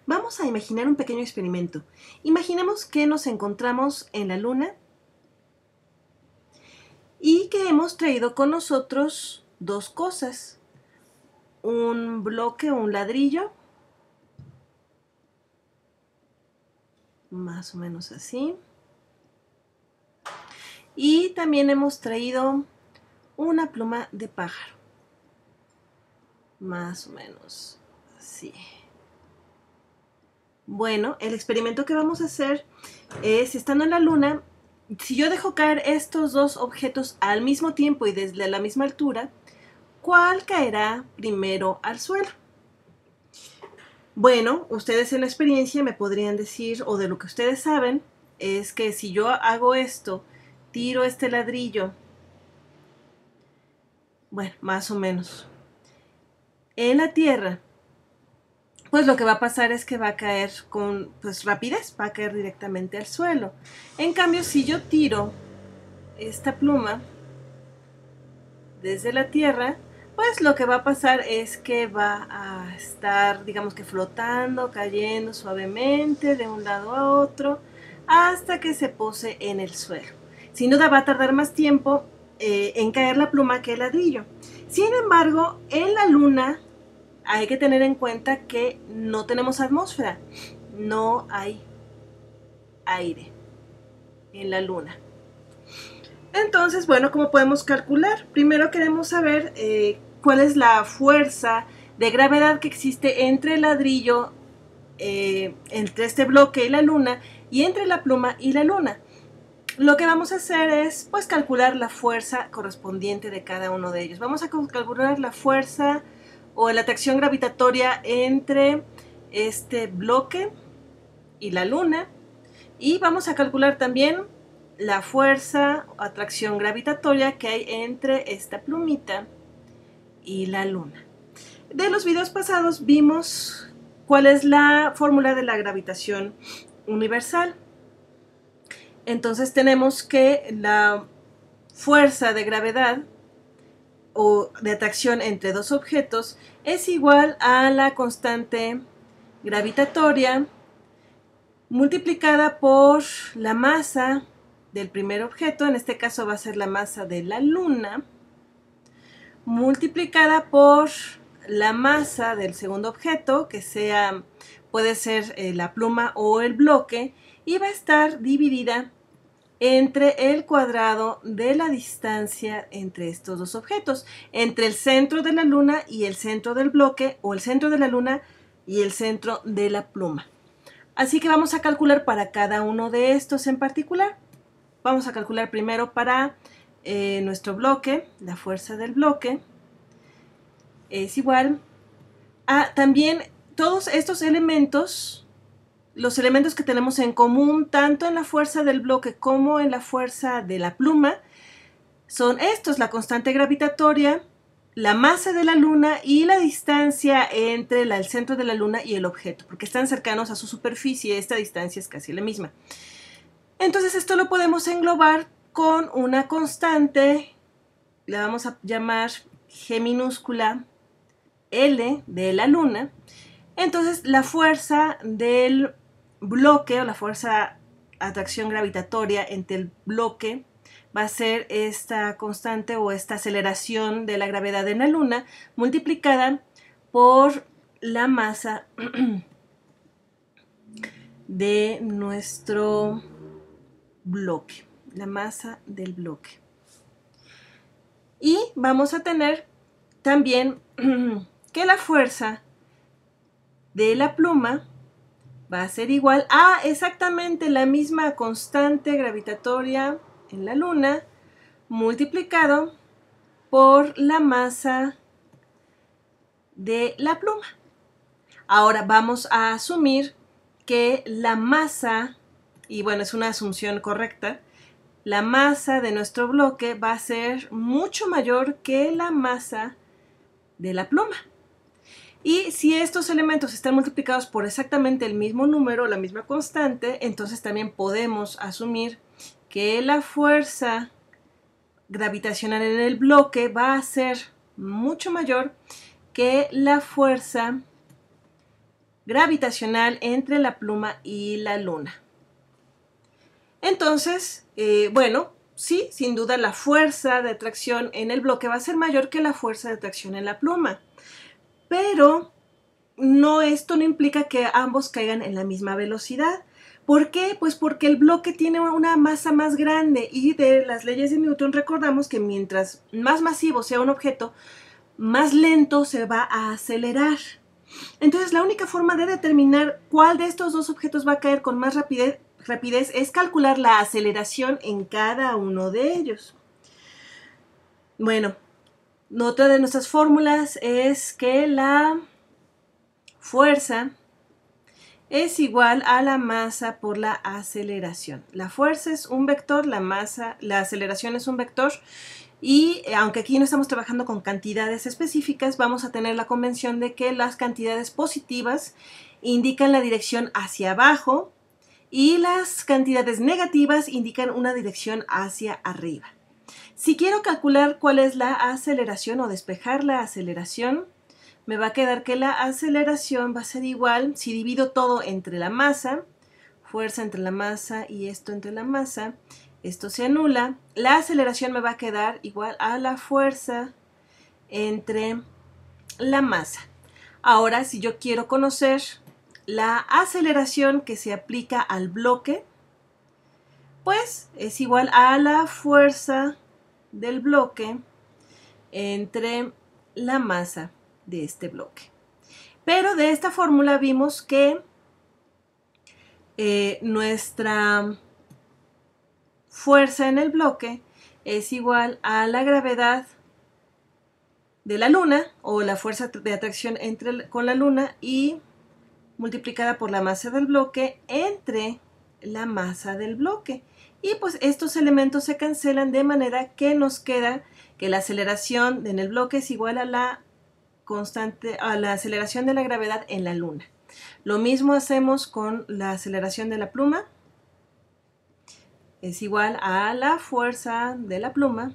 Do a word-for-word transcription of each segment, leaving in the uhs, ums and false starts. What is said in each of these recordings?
Vamos a imaginar un pequeño experimento. Imaginemos que nos encontramos en la Luna y que hemos traído con nosotros dos cosas. Un bloque o un ladrillo, más o menos así. Y también hemos traído una pluma de pájaro, más o menos así. Bueno, el experimento que vamos a hacer es, estando en la Luna, si yo dejo caer estos dos objetos al mismo tiempo y desde la misma altura, ¿cuál caerá primero al suelo? Bueno, ustedes en la experiencia me podrían decir, o de lo que ustedes saben, es que si yo hago esto, tiro este ladrillo, bueno, más o menos, en la Tierra, pues lo que va a pasar es que va a caer con pues, rapidez, va a caer directamente al suelo. En cambio, si yo tiro esta pluma desde la Tierra, pues lo que va a pasar es que va a estar, digamos que flotando, cayendo suavemente de un lado a otro, hasta que se pose en el suelo. Sin duda va a tardar más tiempo eh, en caer la pluma que el ladrillo. Sin embargo, en la Luna hay que tener en cuenta que no tenemos atmósfera, no hay aire en la Luna. Entonces, bueno, ¿cómo podemos calcular? Primero queremos saber eh, cuál es la fuerza de gravedad que existe entre el ladrillo, eh, entre este bloque y la Luna, y entre la pluma y la Luna. Lo que vamos a hacer es, pues, calcular la fuerza correspondiente de cada uno de ellos. Vamos a calcular la fuerza o la atracción gravitatoria entre este bloque y la Luna, y vamos a calcular también la fuerza o atracción gravitatoria que hay entre esta plumita y la Luna. De los videos pasados vimos cuál es la fórmula de la gravitación universal. Entonces tenemos que la fuerza de gravedad o de atracción entre dos objetos es igual a la constante gravitatoria multiplicada por la masa del primer objeto, en este caso va a ser la masa de la Luna, multiplicada por la masa del segundo objeto, que sea, puede ser eh, la pluma o el bloque, y va a estar dividida entre el cuadrado de la distancia entre estos dos objetos, entre el centro de la Luna y el centro del bloque, o el centro de la Luna y el centro de la pluma. Así que vamos a calcular para cada uno de estos en particular. Vamos a calcular primero para eh, nuestro bloque, la fuerza del bloque es igual a también todos estos elementos, los elementos que tenemos en común tanto en la fuerza del bloque como en la fuerza de la pluma, son estos: la constante gravitatoria, la masa de la Luna y la distancia entre la, el centro de la Luna y el objeto, porque están cercanos a su superficie, esta distancia es casi la misma. Entonces esto lo podemos englobar con una constante, la vamos a llamar G minúscula L de la Luna. Entonces la fuerza del bloque o la fuerza atracción gravitatoria entre el bloque va a ser esta constante o esta aceleración de la gravedad en la Luna multiplicada por la masa de nuestro bloque, la masa del bloque. Y vamos a tener también que la fuerza de la pluma va a ser igual a exactamente la misma constante gravitatoria en la Luna multiplicado por la masa de la pluma. Ahora vamos a asumir que la masa, y bueno, es una asunción correcta, la masa de nuestro bloque va a ser mucho mayor que la masa de la pluma. Y si estos elementos están multiplicados por exactamente el mismo número, la misma constante, entonces también podemos asumir que la fuerza gravitacional en el bloque va a ser mucho mayor que la fuerza gravitacional entre la pluma y la luna. Entonces, eh, bueno, sí, sin duda la fuerza de atracción en el bloque va a ser mayor que la fuerza de atracción en la pluma. Pero no, esto no implica que ambos caigan en la misma velocidad. ¿Por qué? Pues porque el bloque tiene una masa más grande y de las leyes de Newton recordamos que mientras más masivo sea un objeto, más lento se va a acelerar. Entonces la única forma de determinar cuál de estos dos objetos va a caer con más rapidez, rapidez es calcular la aceleración en cada uno de ellos. Bueno, otra de nuestras fórmulas es que la fuerza es igual a la masa por la aceleración. La fuerza es un vector, la masa, la aceleración es un vector. Y aunque aquí no estamos trabajando con cantidades específicas, vamos a tener la convención de que las cantidades positivas indican la dirección hacia abajo y las cantidades negativas indican una dirección hacia arriba. Si quiero calcular cuál es la aceleración o despejar la aceleración, me va a quedar que la aceleración va a ser igual, si divido todo entre la masa, fuerza entre la masa y esto entre la masa, esto se anula, la aceleración me va a quedar igual a la fuerza entre la masa. Ahora, si yo quiero conocer la aceleración que se aplica al bloque, pues es igual a la fuerza del bloque entre la masa de este bloque. Pero de esta fórmula vimos que eh, nuestra fuerza en el bloque es igual a la gravedad de la luna o la fuerza de atracción entre, con la luna y multiplicada por la masa del bloque entre la masa del bloque. Y pues estos elementos se cancelan de manera que nos queda que la aceleración en el bloque es igual a la constante, a la aceleración de la gravedad en la luna. Lo mismo hacemos con la aceleración de la pluma. Es igual a la fuerza de la pluma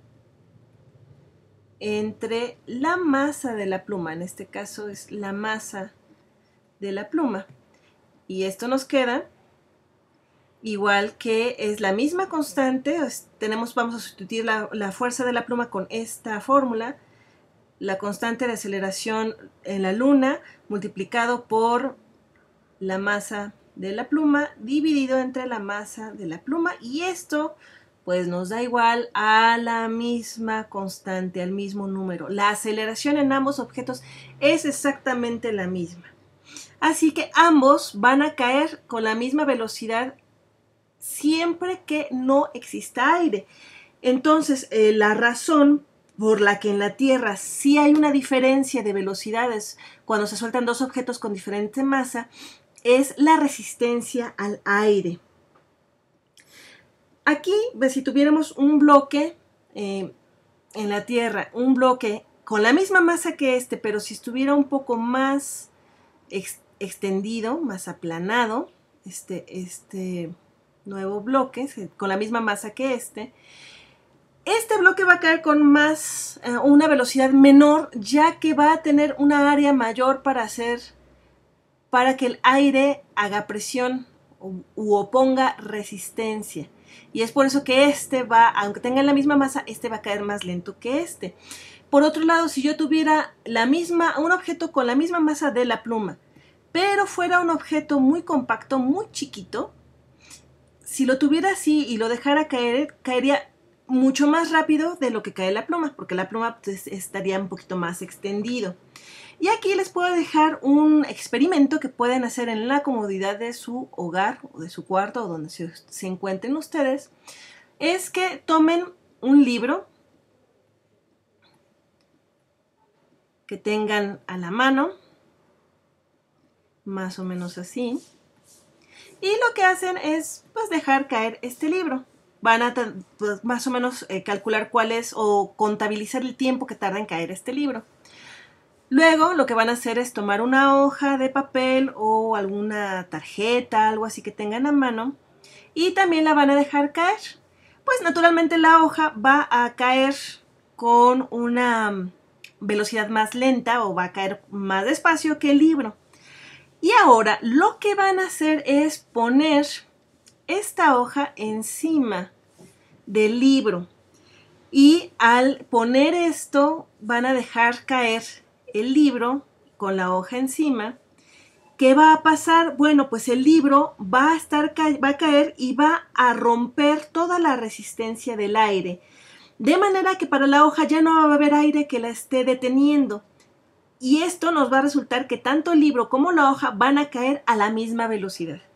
entre la masa de la pluma. En este caso es la masa de la pluma. Y esto nos queda igual que es la misma constante. Tenemos, vamos a sustituir la, la fuerza de la pluma con esta fórmula. La constante de aceleración en la luna multiplicado por la masa de la pluma dividido entre la masa de la pluma, y esto pues nos da igual a la misma constante, al mismo número. La aceleración en ambos objetos es exactamente la misma. Así que ambos van a caer con la misma velocidad siempre que no exista aire. Entonces, eh, la razón por la que en la Tierra sí hay una diferencia de velocidades cuando se sueltan dos objetos con diferente masa es la resistencia al aire. Aquí, pues, si tuviéramos un bloque eh, en la Tierra, un bloque con la misma masa que este, pero si estuviera un poco más ex extendido, más aplanado, este, este nuevo bloque, con la misma masa que este, este bloque va a caer con más, eh, una velocidad menor, ya que va a tener una área mayor para hacer, para que el aire haga presión u, u oponga resistencia. Y es por eso que este va, aunque tenga la misma masa, este va a caer más lento que este. Por otro lado, si yo tuviera la misma, un objeto con la misma masa de la pluma, pero fuera un objeto muy compacto, muy chiquito, si lo tuviera así y lo dejara caer, caería mucho más rápido de lo que cae la pluma, porque la pluma pues, estaría un poquito más extendido. Y aquí les puedo dejar un experimento que pueden hacer en la comodidad de su hogar o de su cuarto o donde se, se encuentren ustedes. Es que tomen un libro que tengan a la mano, más o menos así, y lo que hacen es pues dejar caer este libro. Van a pues, más o menos eh, calcular cuál es o contabilizar el tiempo que tarda en caer este libro. Luego lo que van a hacer es tomar una hoja de papel o alguna tarjeta, algo así que tengan a mano, y también la van a dejar caer. Pues naturalmente la hoja va a caer con una velocidad más lenta o va a caer más despacio que el libro. Y ahora lo que van a hacer es poner esta hoja encima del libro. Y al poner esto van a dejar caer el libro con la hoja encima. ¿Qué va a pasar? Bueno, pues el libro va a, estar, va a caer y va a romper toda la resistencia del aire. De manera que para la hoja ya no va a haber aire que la esté deteniendo. Y esto nos va a resultar que tanto el libro como la hoja van a caer a la misma velocidad.